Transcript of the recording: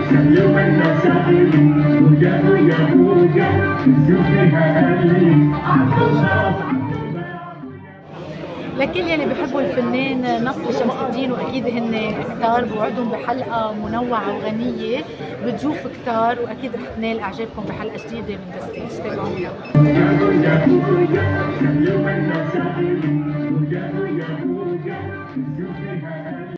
لكل يلي بيحبوا الفنان نصر شمس الدين، واكيد هن كتار بوعدهم بحلقه منوعه وغنيه بتجوف كتار، واكيد رح تنال اعجابكم بحلقه جديده من ذا ستيج. تابعونا.